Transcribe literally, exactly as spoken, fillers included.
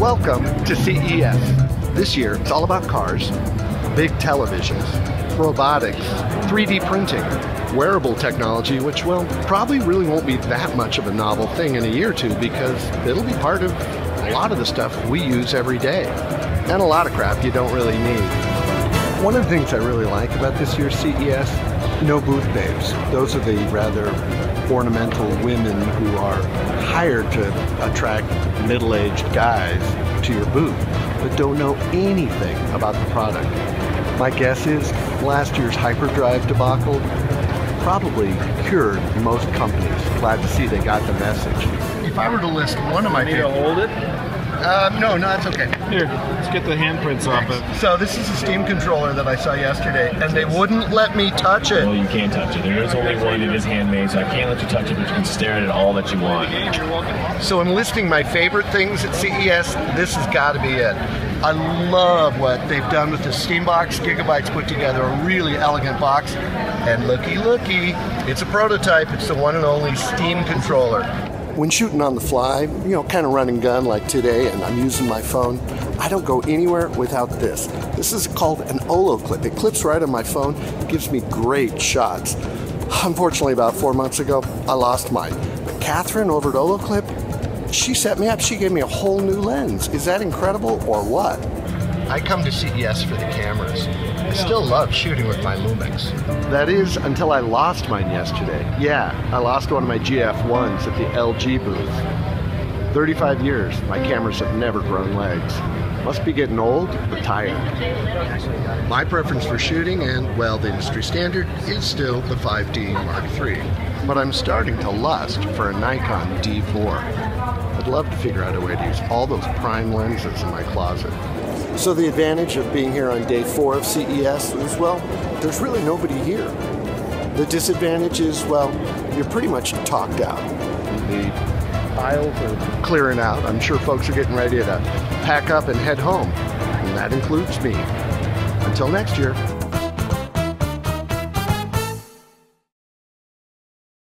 Welcome to C E S. This year, it's all about cars, big televisions, robotics, three D printing, wearable technology, which, well, probably really won't be that much of a novel thing in a year or two because it'll be part of a lot of the stuff we use every day. And a lot of crap you don't really need. One of the things I really like about this year's C E S, no booth babes. Those are the rather ornamental women who are hired to attract middle-aged guys to your booth, but don't know anything about the product. My guess is last year's hyperdrive debacle probably cured most companies. Glad to see they got the message. If I were to list one of my favorite... Need to hold it? Uh, no, no, it's okay. Here, let's get the handprints off it. So this is a Steam controller that I saw yesterday, and they wouldn't let me touch it. Well, you can't touch it. There is only one. It is handmade, so I can't let you touch it, but you can stare at it all that you want. So in listing my favorite things at C E S, this has got to be it. I love what they've done with the Steam Box. Gigabytes put together a really elegant box. And looky, looky, it's a prototype. It's the one and only Steam controller. When shooting on the fly, you know, kind of run and gun like today, and I'm using my phone, I don't go anywhere without this. This is called an Olo clip. It clips right on my phone, gives me great shots. Unfortunately, about four months ago, I lost mine. But Catherine over at Olo Clip, she set me up. She gave me a whole new lens. Is that incredible or what? I come to C E S for the cameras. I still love shooting with my Lumix. That is, until I lost mine yesterday. Yeah, I lost one of my G F ones at the L G booth. thirty-five years, my cameras have never grown legs. Must be getting old or tired. My preference for shooting, and, well, the industry standard, is still the five D Mark three. But I'm starting to lust for a Nikon D four. I'd love to figure out a way to use all those prime lenses in my closet. So the advantage of being here on day four of C E S is, well, there's really nobody here. The disadvantage is, well, you're pretty much talked out. The aisles are clearing out. I'm sure folks are getting ready to pack up and head home, and that includes me. Until next year.